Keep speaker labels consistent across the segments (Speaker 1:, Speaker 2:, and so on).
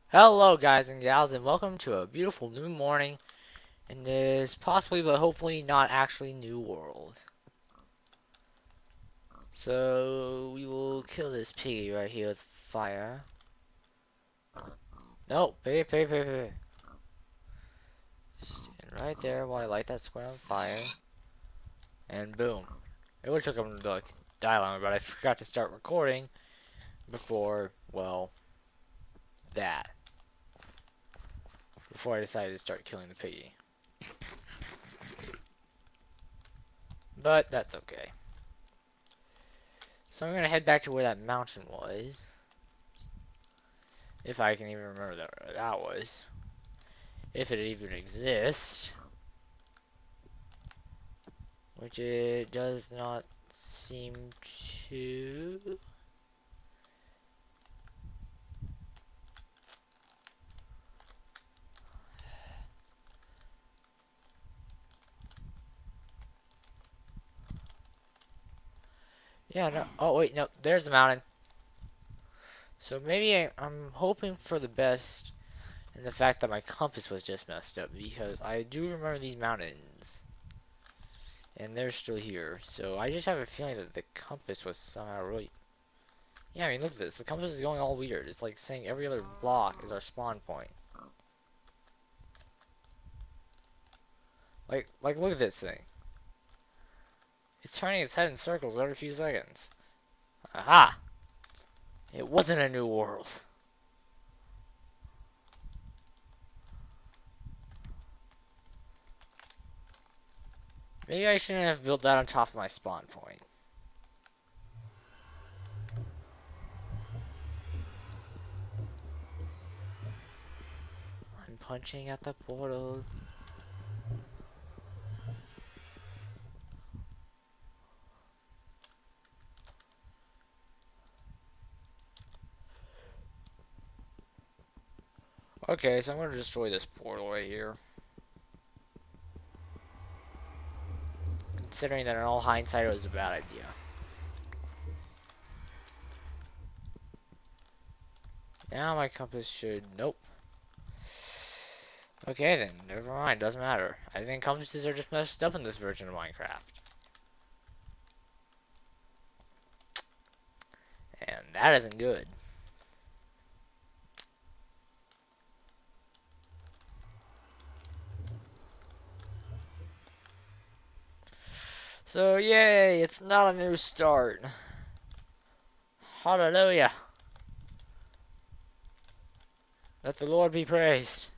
Speaker 1: Hello guys and gals and welcome to a beautiful new morning in this possibly but hopefully not actually new world. So we will kill this piggy right here with fire. No, piggy. Stand right there while I light that square on fire. And boom. It would have took him to like die longer, but I forgot to start recording before, well, that. Before I decided to start killing the piggy. But that's okay. So I'm gonna head back to where that mountain was. If I can even remember where that was. If it even exists. Which it does not seem to. Yeah, no. Oh, wait, no. There's the mountain. So maybe I'm hoping for the best in the fact that my compass was just messed up. Because I do remember these mountains. And they're still here. So I just have a feeling that the compass was somehow really. Yeah, I mean, look at this. The compass is going all weird. It's like saying every other block is our spawn point. Like, look at this thing. It's turning its head in circles every few seconds. Aha! It wasn't a new world. Maybe I shouldn't have built that on top of my spawn point. I'm punching at the portal. Okay, so I'm going to destroy this portal right here. Considering that in all hindsight it was a bad idea. Now my compass should... Nope. Okay then, never mind, doesn't matter. I think compasses are just messed up in this version of Minecraft. And that isn't good. So yay, it's not a new start. Hallelujah. Let the Lord be praised.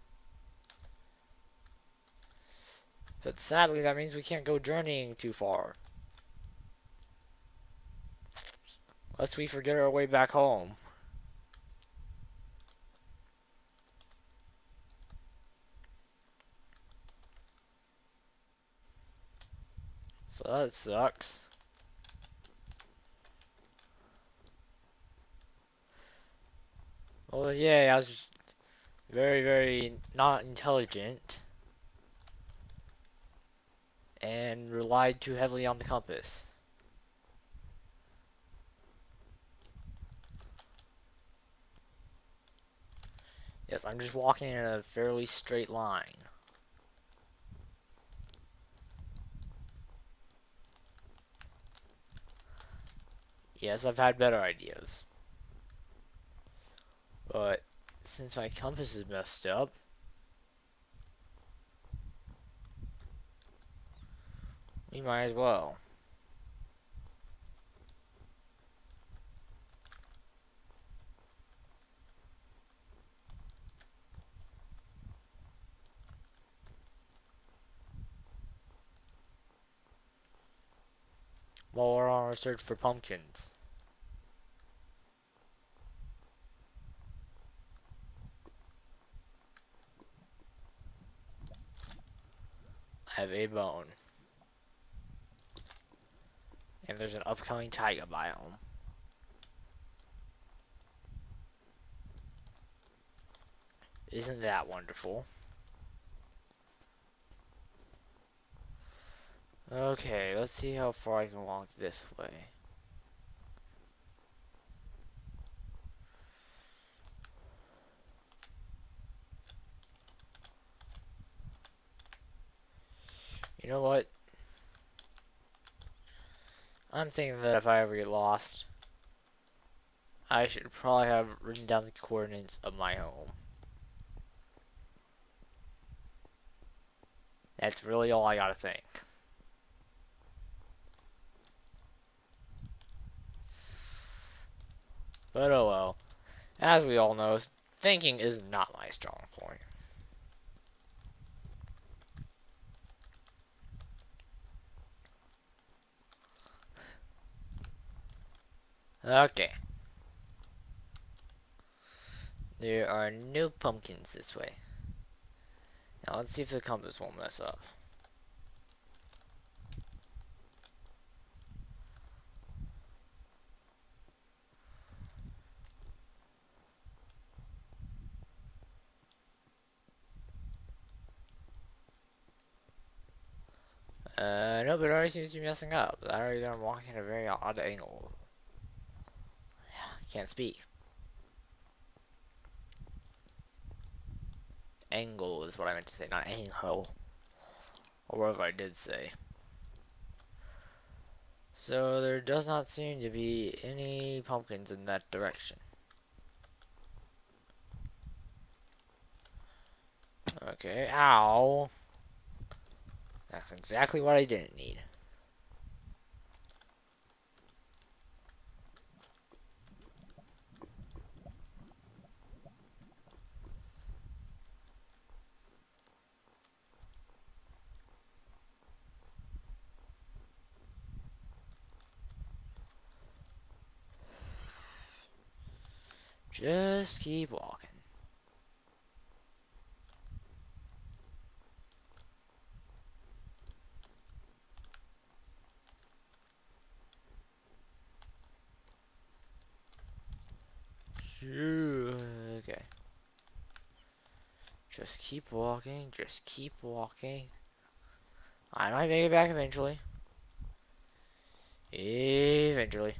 Speaker 1: But sadly, that means we can't go journeying too far. Lest we forget our way back home. So that sucks. Well, yeah, I was very, very not intelligent. And relied too heavily on the compass. Yes, I'm just walking in a fairly straight line. Yes, I've had better ideas. But since my compass is messed up, we might as well. While we're on our search for pumpkins. I have a bone. And there's an upcoming taiga biome. Isn't that wonderful? Okay, let's see how far I can walk this way. You know what? I'm thinking that if I ever get lost, I should probably have written down the coordinates of my home. That's really all I gotta think. But oh well. As we all know, thinking is not my strong point. Okay. There are no pumpkins this way. Now let's see if the compass won't mess up. No, but it already seems to be messing up. Either I'm walking at a very odd angle. I can't speak. Angle is what I meant to say, not angle. Or whatever I did say. So there does not seem to be any pumpkins in that direction. Okay, ow. That's exactly what I didn't need. Just keep walking. Okay. Just keep walking. Just keep walking. I might make it back eventually. Eventually.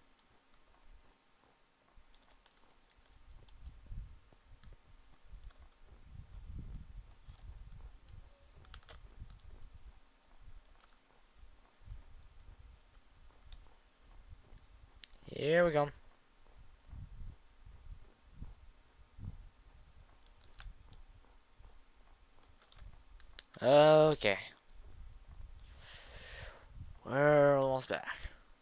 Speaker 1: Here we go. Okay. We're almost back.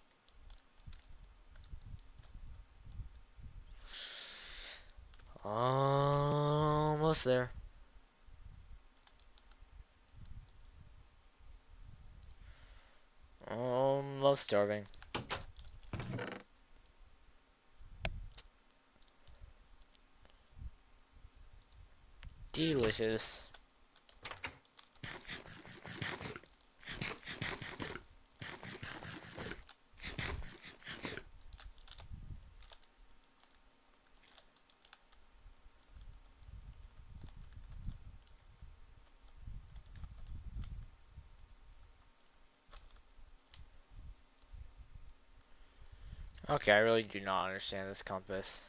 Speaker 1: Almost there. Almost starving. Delicious. Okay, I really do not understand this compass.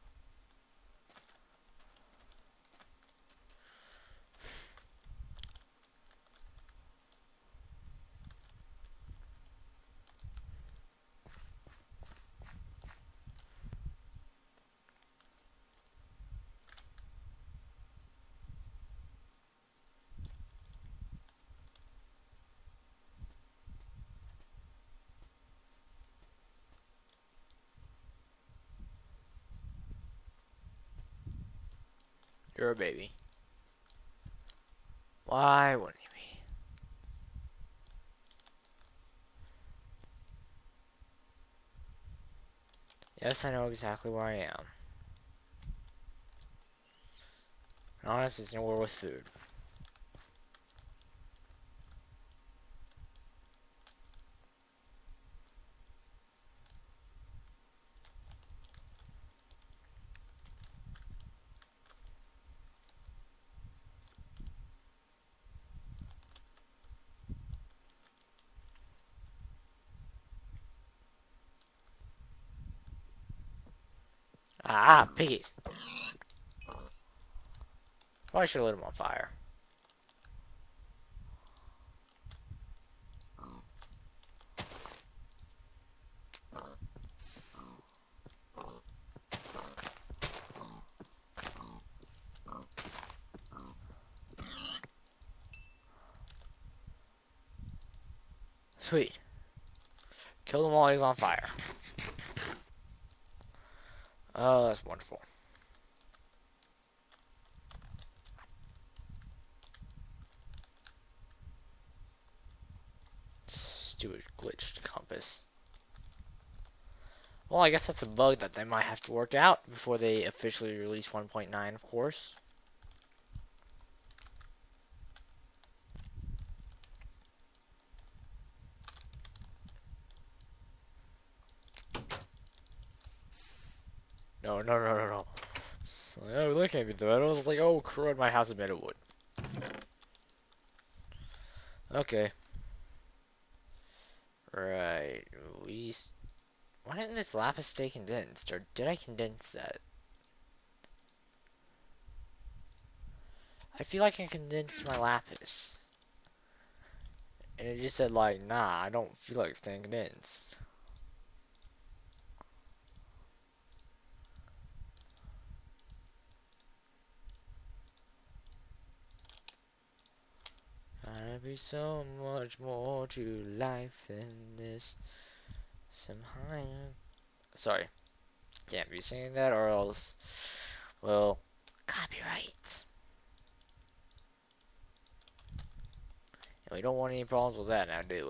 Speaker 1: You're a baby. Why wouldn't you be? Yes, I know exactly where I am. Honest, it's nowhere with food. Ah, piggies. Probably should have lit them on fire. Sweet. Kill him while he's on fire. Oh, that's wonderful. Stupid glitched compass. Well, I guess that's a bug that they might have to work out before they officially release 1.9, of course. No, no, no, no, no. So, oh, look at me though. I was like, oh, crud, my house is made of wood. Okay. Right. Why didn't this lapis stay condensed? Or did I condense that? I feel like I condensed my lapis. And it just said like, nah, I don't feel like staying condensed. Gotta be so much more to life than this. Somehow. Sorry. Can't be saying that or else. Well, copyrights. And we don't want any problems with that now, do we?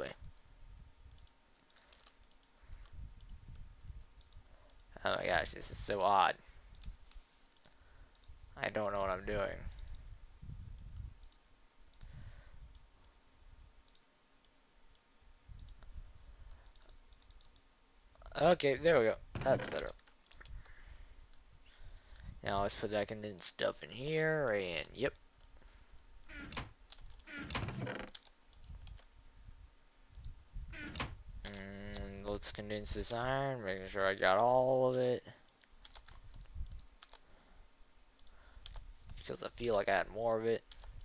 Speaker 1: Oh my gosh, this is so odd. I don't know what I'm doing. Okay, there we go. That's better. Now let's put that condensed stuff in here, and yep. And let's condense this iron, making sure I got all of it. Because I feel like I had more of it.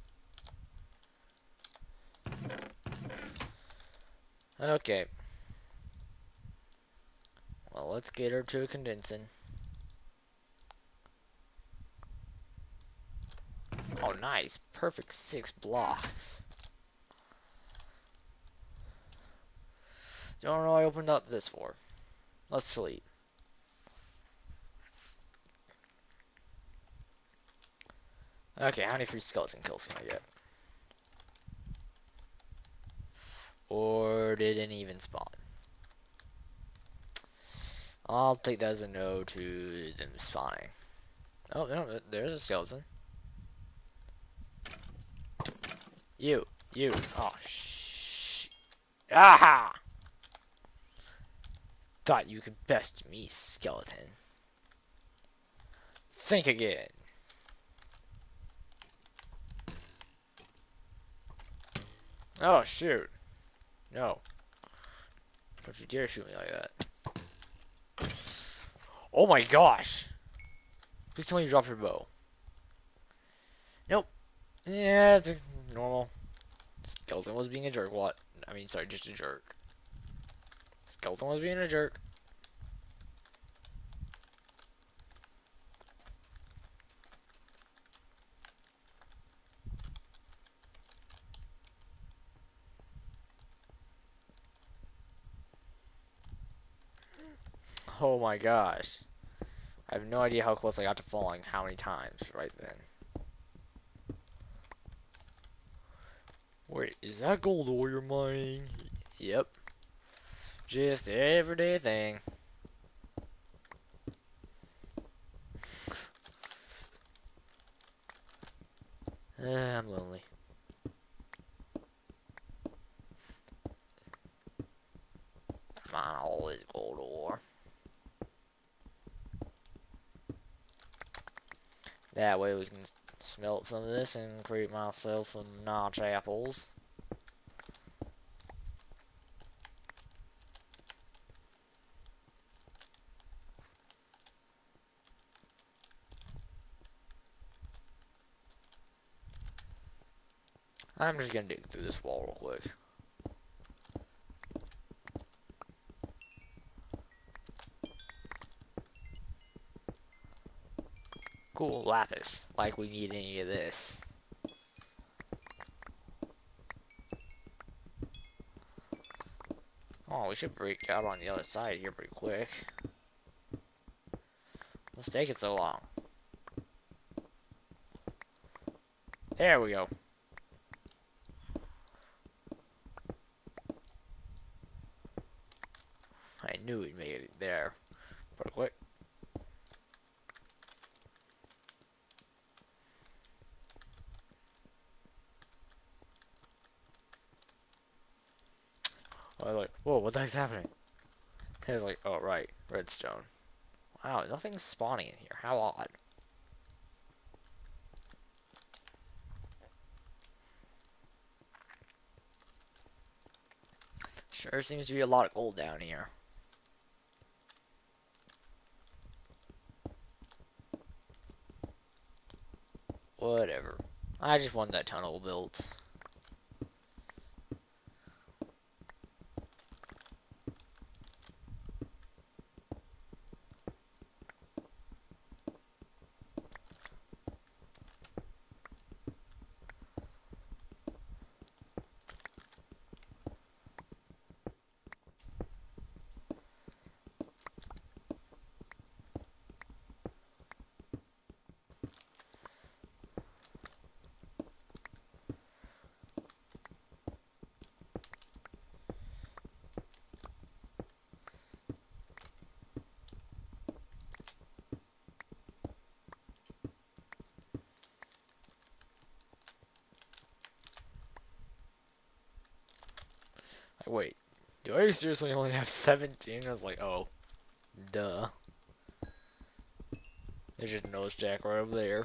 Speaker 1: Okay. Well, let's get her to condensing. Oh, nice. Perfect 6 blocks. Don't know what I opened up this for. Let's sleep. Okay, how many free skeleton kills can I get? Or did any even spawn? I'll take that as a no to them spawning. Oh, no, there's a skeleton. You. Oh, Aha! Thought you could best me, skeleton. Think again. Oh, shoot. No. Don't you dare shoot me like that. Oh my gosh! Please tell me you dropped your bow. Nope. Yeah, it's normal. Skeleton was being a jerk. What? I mean, sorry, just a jerk. Skeleton was being a jerk. Oh my gosh. I have no idea how close I got to falling how many times right then. Wait, is that gold ore you're mining? Yep. Just everyday thing. I'm lonely. Mine all this gold ore. That way we can smelt some of this and create myself some notch apples. I'm just gonna dig through this wall real quick. Cool, lapis. Like we need any of this. Oh, we should break out on the other side here pretty quick. Let's take it so long. There we go. I knew we'd make it there pretty quick. I was like, whoa, what the heck's happening? I was like, oh, right, redstone. Wow, nothing's spawning in here. How odd. Sure seems to be a lot of gold down here. Whatever. I just want that tunnel built. Like, wait, do I seriously only have 17? I was like, oh, duh. There's just a nose jack right over there.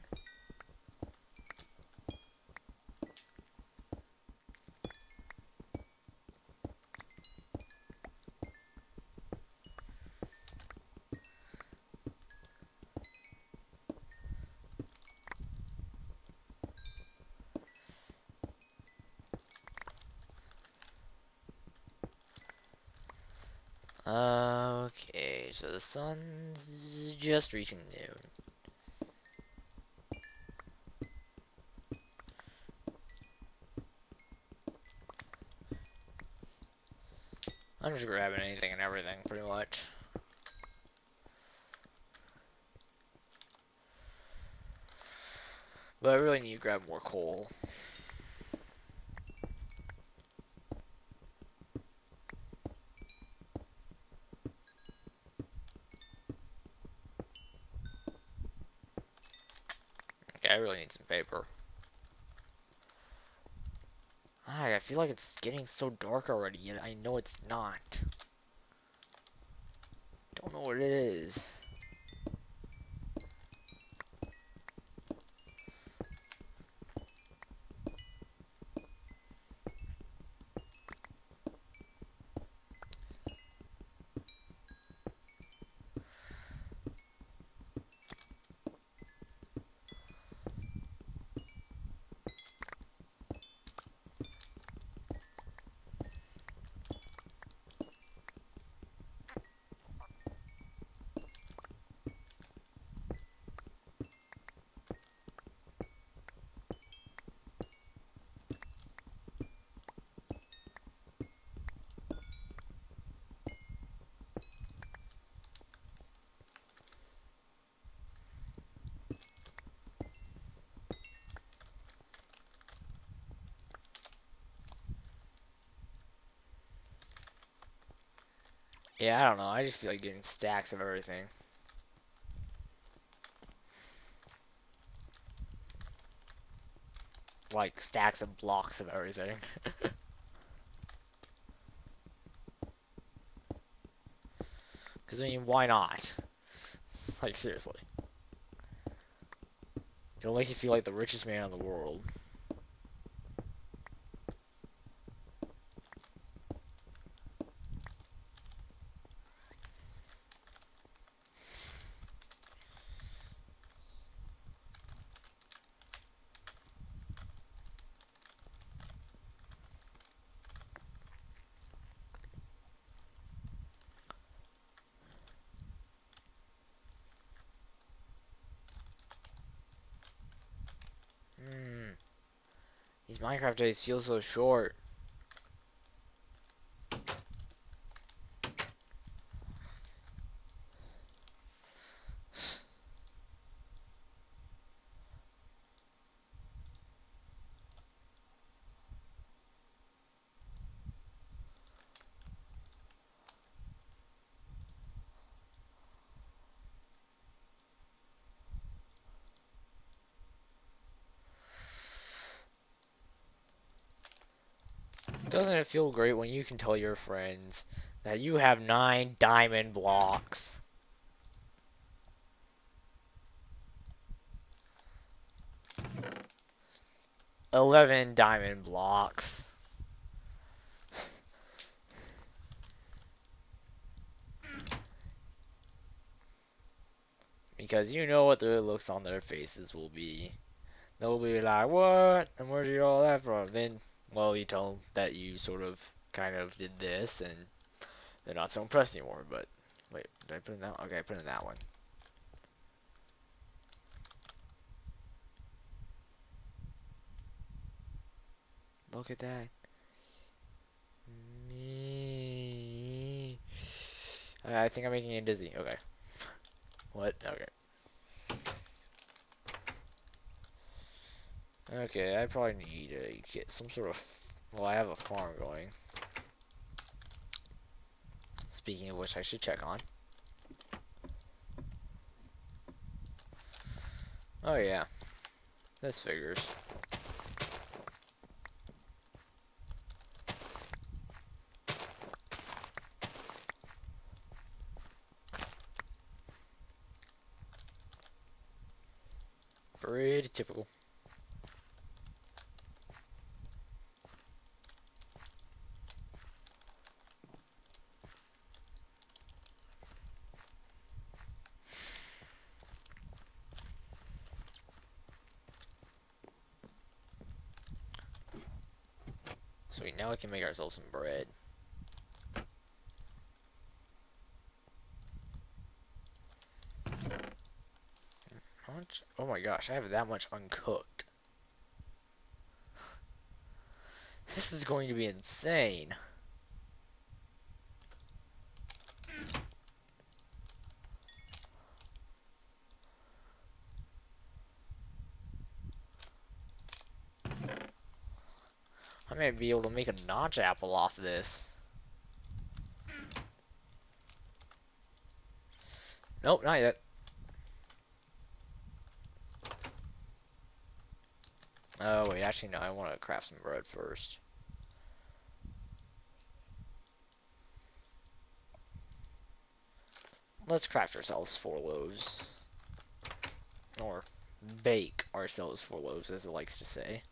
Speaker 1: Okay, so the sun's just reaching noon. I'm just grabbing anything and everything, pretty much. But I really need to grab more coal. Okay, I really need some paper. I feel like it's getting so dark already, yet I know it's not. Don't know what it is. Yeah, I don't know. I just feel like getting stacks of everything. Like stacks of blocks of everything. Because, I mean, why not? Like, seriously. It'll make you feel like the richest man in the world. These Minecraft days feel so short. Doesn't it feel great when you can tell your friends that you have 9 diamond blocks? 11 diamond blocks. Because you know what the looks on their faces will be. They'll be like, what? And where'd you get all that from? Then, well, you tell them that you sort of, kind of did this, and they're not so impressed anymore. But, wait, did I put in that? Okay, I put in that one. Look at that. Me. I think I'm making you dizzy. Okay. What? Okay. Okay, I probably need to get some sort of... Well, I have a farm going. Speaking of which, I should check on. Oh yeah, this figures. Pretty typical. Sweet, now we can make ourselves some bread. How much? Oh my gosh, I have that much uncooked. This is going to be insane. I might be able to make a notch apple off this. Nope, not yet. Oh wait, actually no, I want to craft some bread first. Let's craft ourselves 4 loaves. Or bake ourselves 4 loaves, as it likes to say.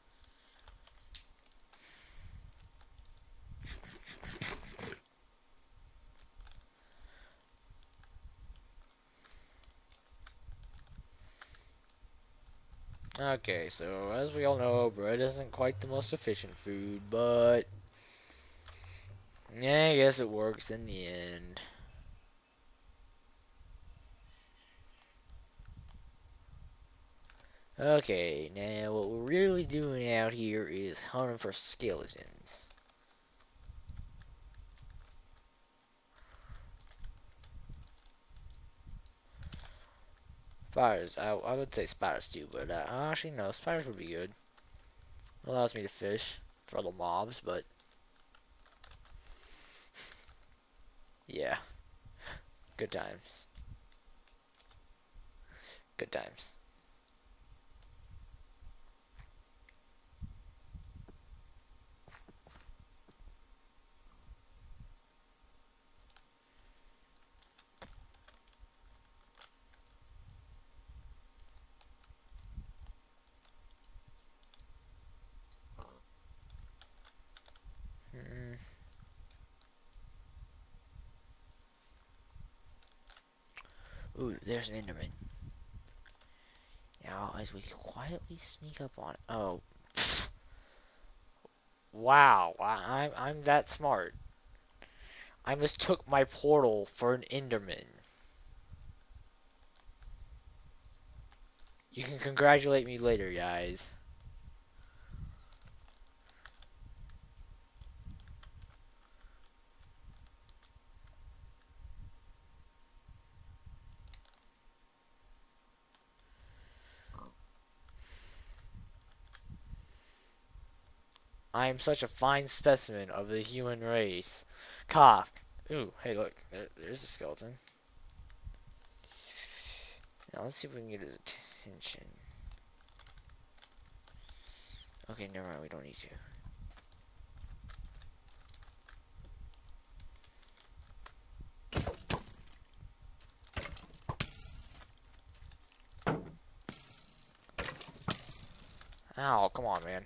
Speaker 1: Okay, so as we all know, bread isn't quite the most efficient food, but yeah, I guess it works in the end. Okay, now what we're really doing out here is hunting for skeletons. Spiders, I would say spiders too, but actually no, spiders would be good. Allows me to fish for other mobs, but yeah, good times. Good times. Mm. Ooh, there's an Enderman. Now, as we quietly sneak up on it. Oh, pfft. Wow, I'm that smart. I mistook my portal for an Enderman. You can congratulate me later, guys. I am such a fine specimen of the human race. Cough. Ooh, hey look, there's a skeleton. Now let's see if we can get his attention. Okay, never mind, we don't need to. Ow, come on, man.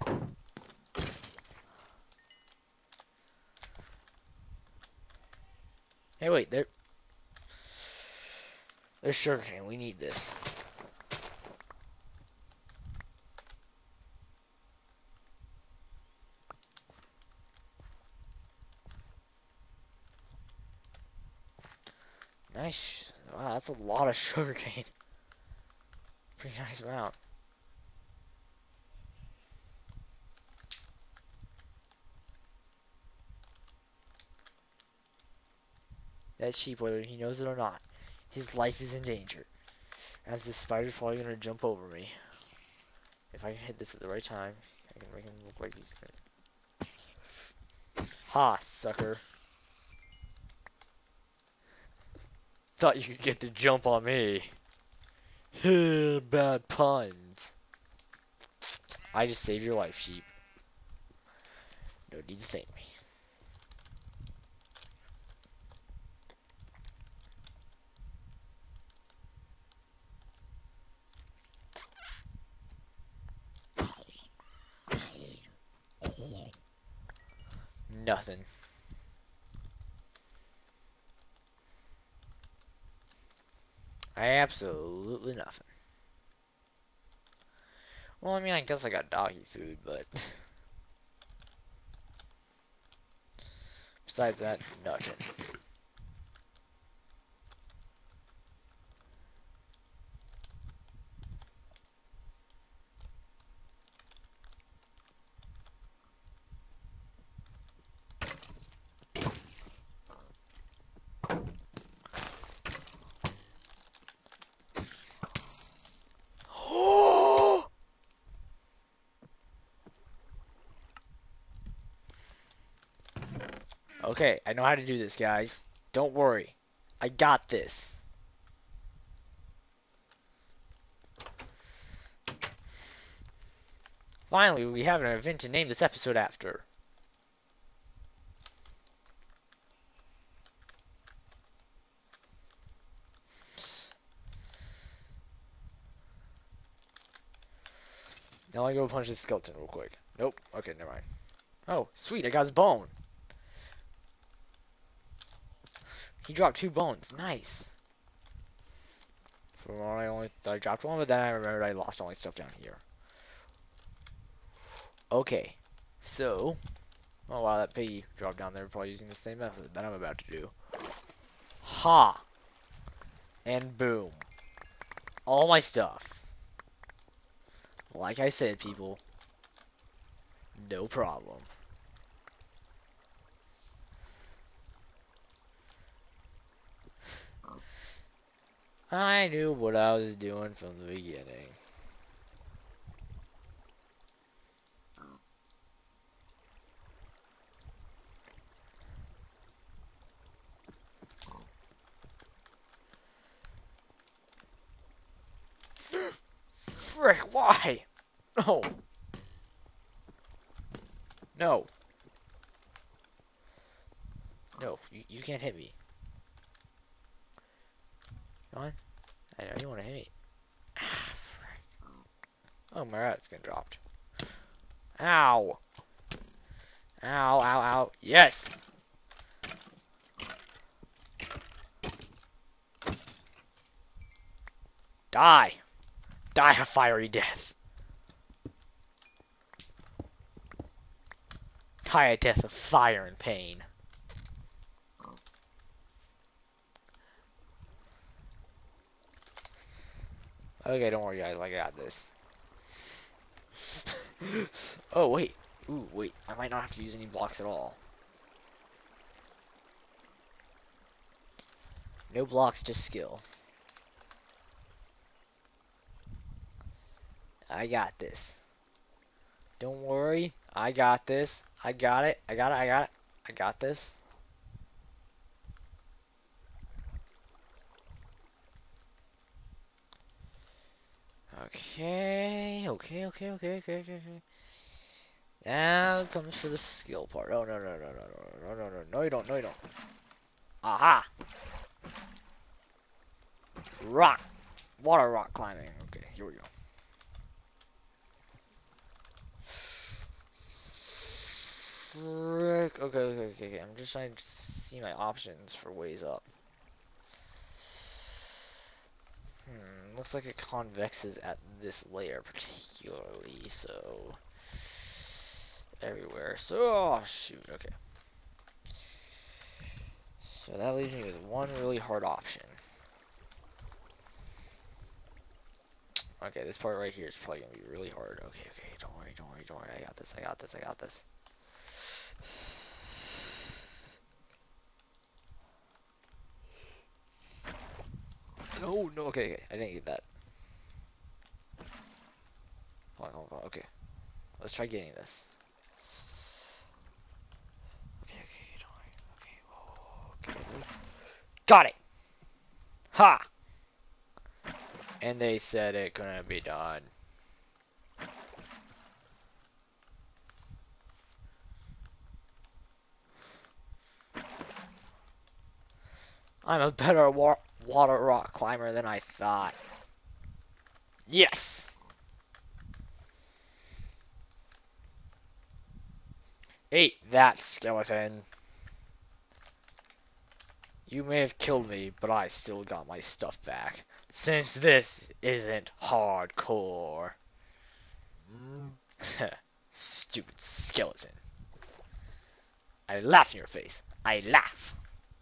Speaker 1: Hey, wait, there's sugarcane. We need this. Nice. Wow, that's a lot of sugarcane. Pretty nice amount. That sheep, whether he knows it or not, his life is in danger. As this spider's probably gonna jump over me. If I can hit this at the right time, I can make him look like he's gonna... Ha, sucker. Thought you could get the jump on me. Bad puns. I just saved your life, sheep. No need to thank me. Nothing. Absolutely nothing. Well, I mean, I guess I got doggy food, but... Besides that, nothing. Okay, I know how to do this, guys. Don't worry. I got this. Finally, we have an event to name this episode after. Now I go punch this skeleton real quick. Nope. Okay, never mind. Oh, sweet, I got his bone. He dropped 2 bones. Nice. From what I dropped 1, but then I remembered I lost all my stuff down here. Okay. So, oh wow, that piggy dropped down there, probably using the same method that I'm about to do. Ha! And boom. All my stuff. Like I said, people, no problem. I knew what I was doing from the beginning. Frick, why? No. No. No, you can't hit me. Come on. I know you want to hit me. Ah, frick. Oh, my rat's getting dropped. Ow. Ow, ow, ow. Yes! Die! Die a fiery death. Die a death of fire and pain. Okay, don't worry guys, I got this. Oh, wait. Ooh, wait. I might not have to use any blocks at all. No blocks, just skill. I got this. Don't worry. I got this. I got it. I got it. I got it. I got this. Okay. Okay. Now it comes for the skill part. Oh, no. No, you don't. No, you don't. Aha! Rock. Water rock climbing. Okay, here we go. okay. I'm just trying to see my options for ways up. Looks like it convexes at this layer particularly, so everywhere. So, oh, shoot, okay. So that leaves me with one really hard option. Okay, this part right here is probably gonna be really hard. Okay, don't worry. I got this. Oh, no, okay, I didn't get that. Hold on, okay. Let's try getting this. Okay, don't worry. Okay. Got it! Ha! And they said it couldn't be done. I'm a better water rock climber than I thought. Yes! Eat that, skeleton. You may have killed me, but I still got my stuff back. Since this isn't hardcore. Stupid skeleton. I laugh in your face. I laugh.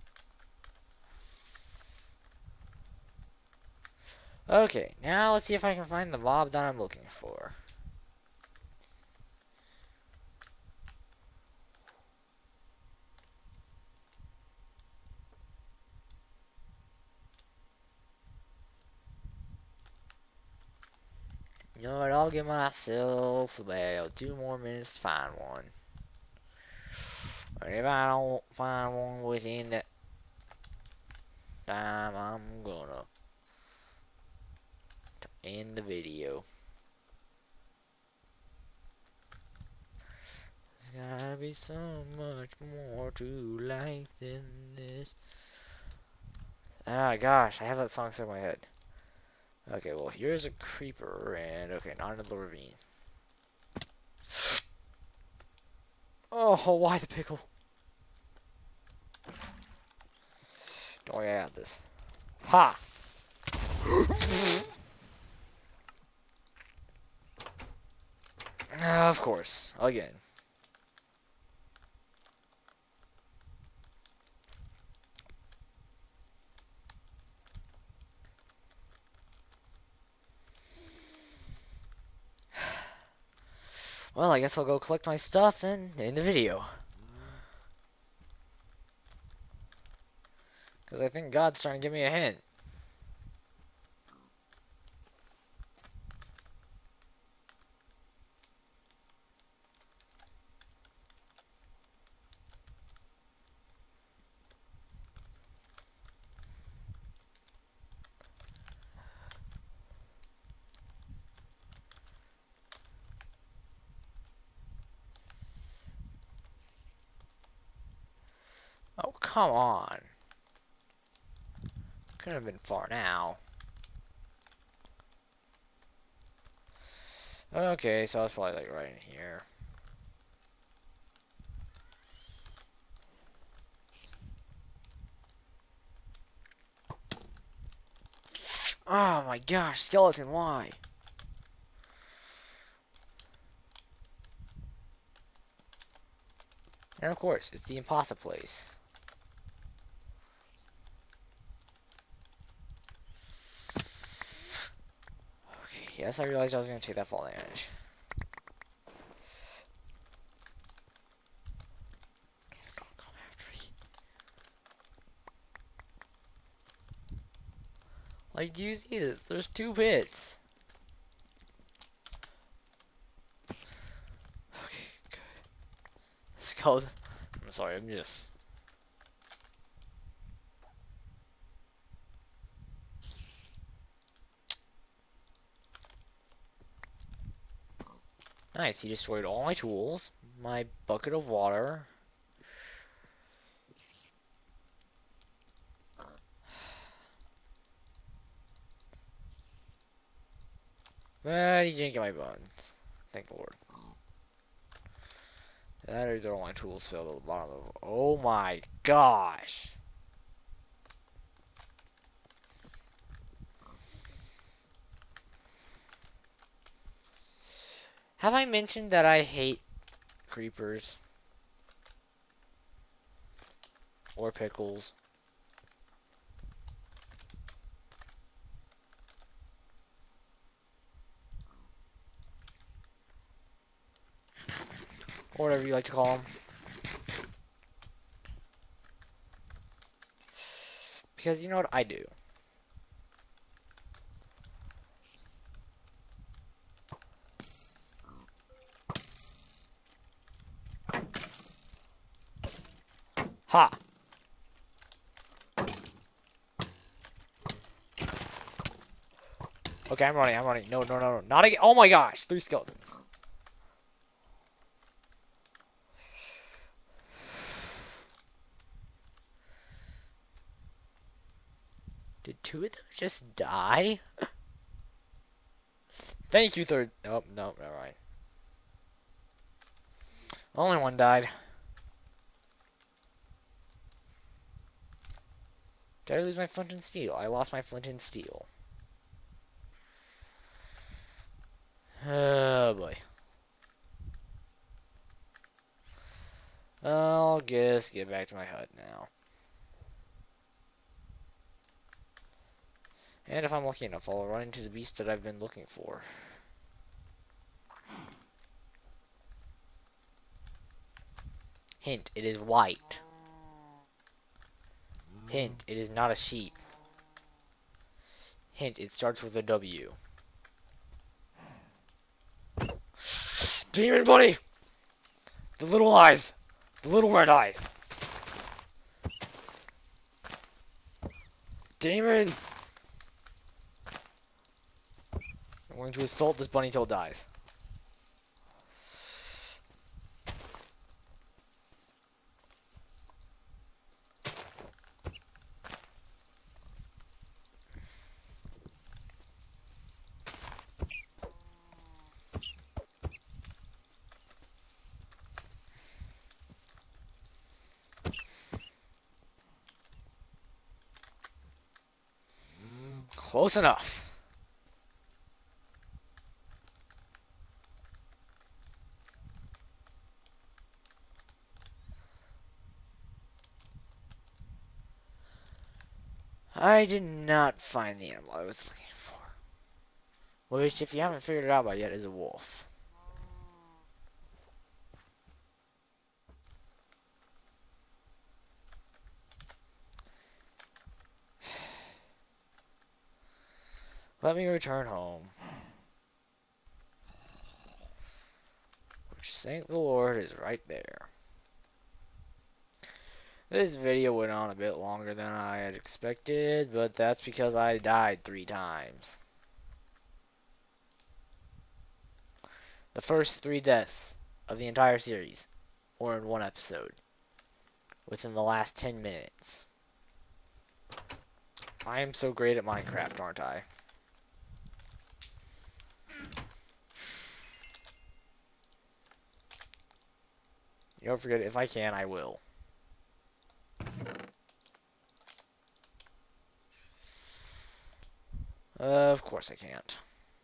Speaker 1: Okay, now let's see if I can find the mob that I'm looking for. You know what, I'll give myself about 2 more minutes to find one. But if I don't find one within that time, I'm gonna end the video. There's gotta be so much more to life than this. Ah, gosh, I have that song stuck in my head. Okay, well, here's a creeper, and okay, not another ravine. Oh, why the pickle? Don't worry, I got this. Ha! Of course, again. Well, I guess I'll go collect my stuff and end the video. Because I think God's trying to give me a hint. Oh, come on. Couldn't have been far now. Okay, so I was probably like right in here. Oh my gosh, skeleton, why? And of course, it's the impossible place. Okay, yes, I realized I was gonna take that fall damage. Don't come after me. Like, do you see this? There's 2 pits. Okay, good. Skeleton. I'm sorry, I'm just. Nice, he destroyed all my tools, my bucket of water. But he didn't get my bones. Thank the Lord. That is all my tools fell to the bottom of. Oh my gosh. Have I mentioned that I hate creepers or pickles? Or whatever you like to call them. Because you know what I do. Ha! Okay, I'm running, I'm running. No, no, no, no. Not again. Oh my gosh, 3 skeletons. Did 2 of them just die? Thank you, third. Nope, nope, never mind. Only 1 died. Did I lose my flint and steel? I lost my flint and steel. Oh boy. I'll just get back to my hut now. And if I'm lucky enough, I'll run into the beast that I've been looking for. Hint, it is white. Hint, it is not a sheep. Hint, it starts with a W. Demon buddy! The little eyes! The little red eyes! Demon! I'm going to assault this bunny till it dies. Close enough. I did not find the animal I was looking for. Which, if you haven't figured it out by yet, is a wolf. Let me return home. Which, thank the Lord, is right there. This video went on a bit longer than I had expected, but that's because I died 3 times. The first 3 deaths of the entire series were in 1 episode, within the last 10 minutes. I am so great at Minecraft, aren't I? You don't forget, if I can, I will. Of course I can't.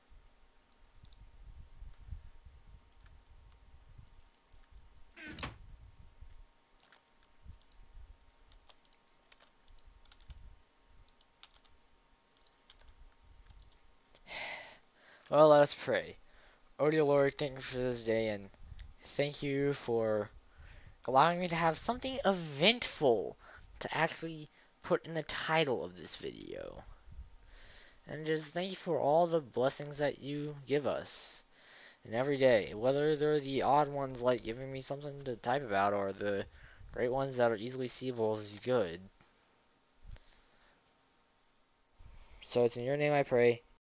Speaker 1: Well, let us pray. Oh dear Lord, thank you for this day, and thank you for allowing me to have something eventful to actually put in the title of this video. And just thank you for all the blessings that you give us in every day, whether they're the odd ones like giving me something to type about, or the great ones that are easily seeable as good. So it's in your name I pray.